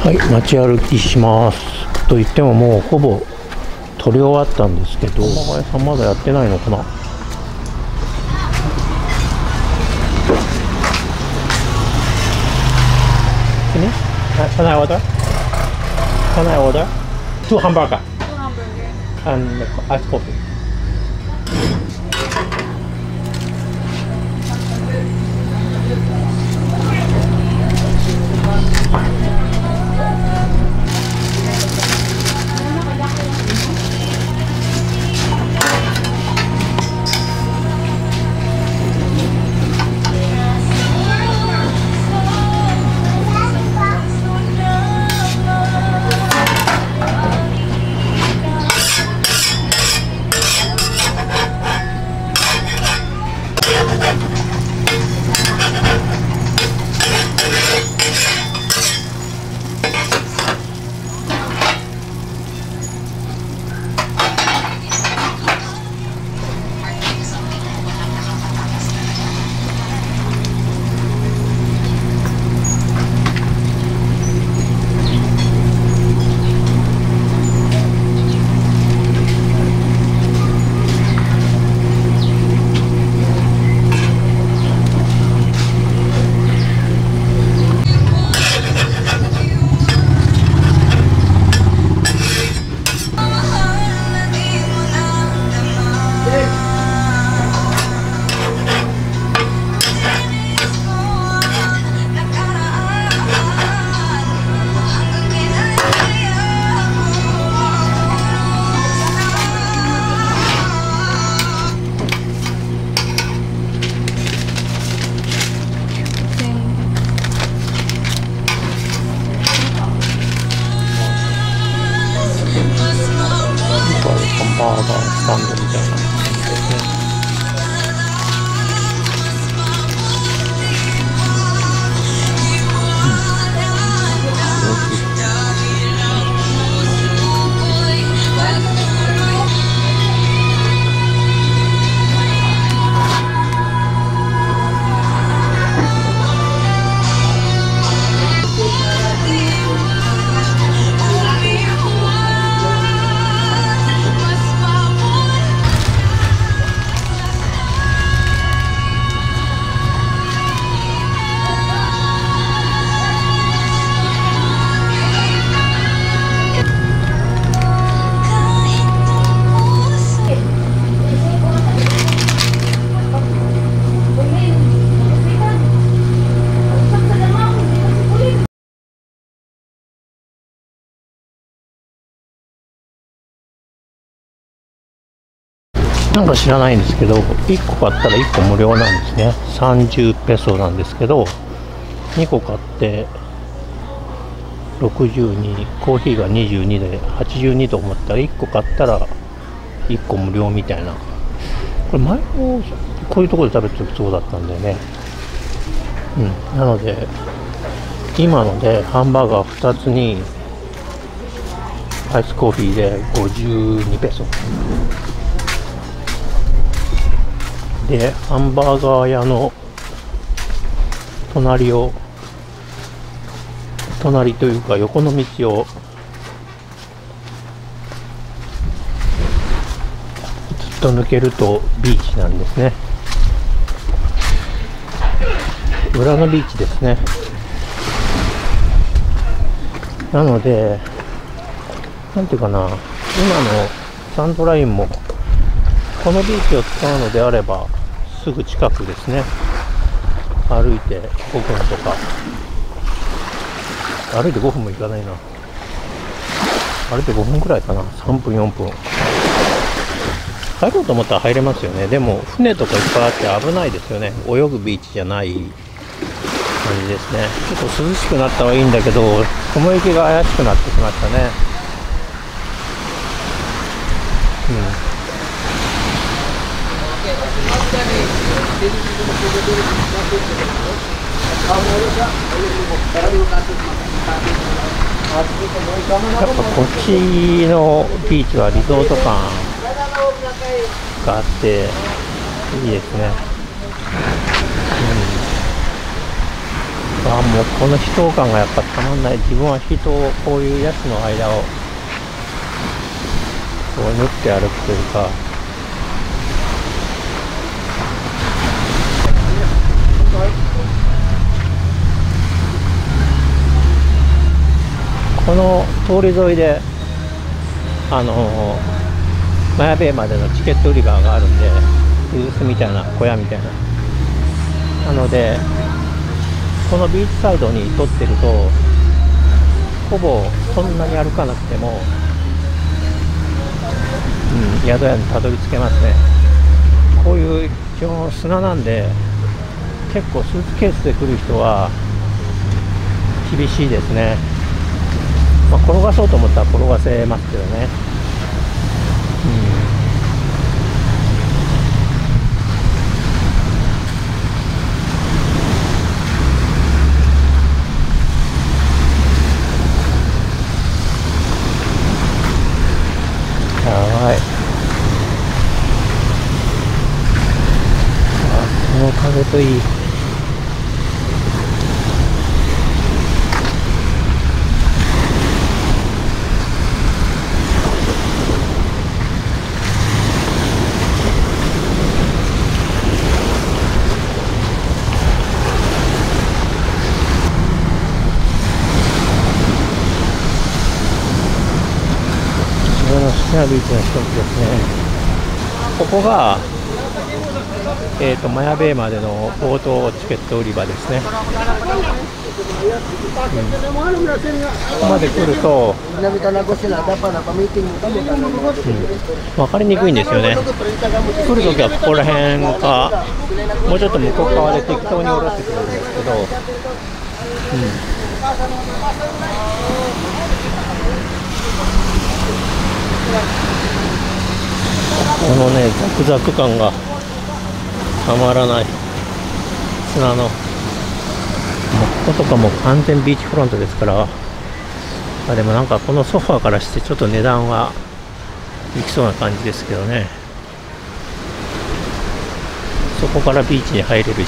はい、街歩きしますと言ってももうほぼ撮り終わったんですけど、浜屋さんまだやってないのかな。Can I order? Can I order? Two hamburger. Two hamburger. And ice coffee.バーガースタンドみたいな感じですね。なんか知らないんですけど、1個買ったら1個無料なんですね。30ペソなんですけど、2個買って62、コーヒーが22で82と思ったら、1個買ったら1個無料みたいな。これ前もこういうところで食べた時そうだったんだよね。なので今のでハンバーガー2つにアイスコーヒーで52ペソで、ハンバーガー屋の隣というか横の道をずっと抜けるとビーチなんですね。裏のビーチですね。なのでなんていうかな、今のサンドラインもこのビーチを使うのであればすぐ近くですね。歩いて5分とか、歩いて5分も行かないな、歩いて5分くらいかな、3分4分入ろうと思ったら入れますよね。でも船とかいっぱいあって危ないですよね。泳ぐビーチじゃない感じですね。ちょっと涼しくなったはいいんだけど、雲行きが怪しくなってきましたね。やっぱこっちのビーチはリゾート感があっていいですね。 もうこの秘湯感がやっぱたまんない。自分は人をこういうやつの間をこう縫って歩くというか、この通り沿いでマヤベイまでのチケット売り場があるんで、ブースみたいな小屋みたいな。なのでこのビーチサイドに撮ってるとほぼそんなに歩かなくても、宿屋にたどり着けますね。こういう基本砂なんで、結構スーツケースで来る人は厳しいですね。転がそうと思ったら転がせますけどね。やばい。この風といい。自分の好きなビーチの一つですね。ここがマヤベイまでのボートチケット売り場ですね。ここまで来ると、分かりにくいんですよね。来るときはここら辺か、もうちょっと向こう側で適当に下ろしてくれるんですけど、このね、ザクザク感がたまらない。砂の、もうこことかも完全ビーチフロントですから。でもなんかこのソファーからしてちょっと値段はいきそうな感じですけどね。そこからビーチに入れるし、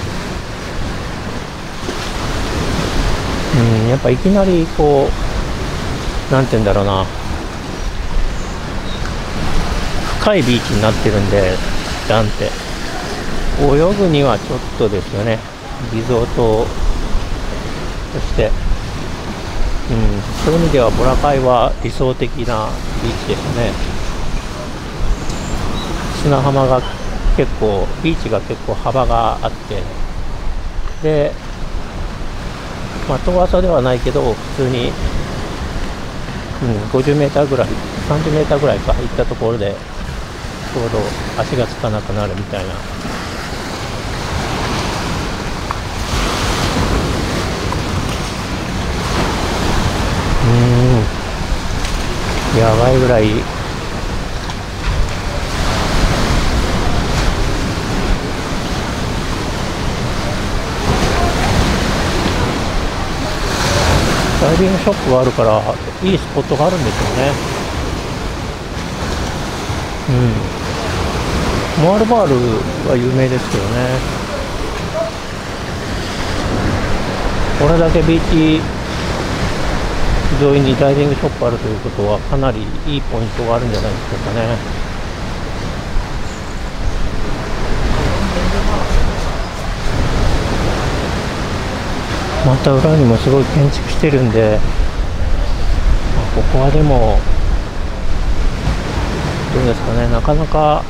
やっぱいきなりこう、なんて言うんだろうな、深いビーチになってるんで、ダンって泳ぐにはちょっとですよね。リゾートとして、そういう意味ではボラカイは理想的なビーチですね。砂浜が結構、ビーチが結構幅があって、で、遠浅ではないけど普通に、50メーターぐらい、30メーターぐらいか行ったところでちょうど足がつかなくなるみたいな。やばいぐらいダイビングショップがあるからいいスポットがあるんですよね。モアルバールは有名ですけどね。これだけビーチ沿いにダイビングショップあるということはかなりいいポイントがあるんじゃないでしょうかね。また裏にもすごい建築してるんで、ここはでもどうですかね、なかなか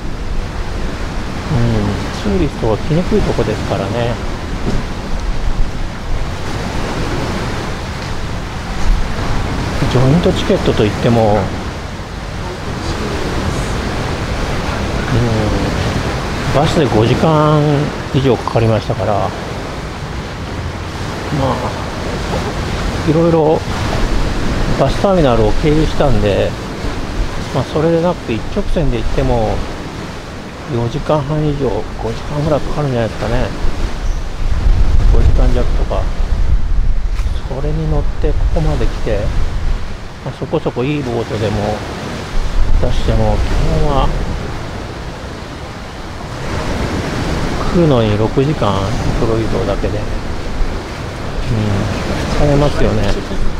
ツーリストが来にくいとこですからね。ジョイントチケットといっても、バスで5時間以上かかりましたから、いろいろバスターミナルを経由したんで、それでなくて一直線で行っても4時間半以上、5時間ぐらいかかるんじゃないですかね。5時間弱とか。それに乗ってここまで来て、そこそこいいボートでも出しても、基本は来るのに6時間、ソロ移動だけで。 疲れますよね。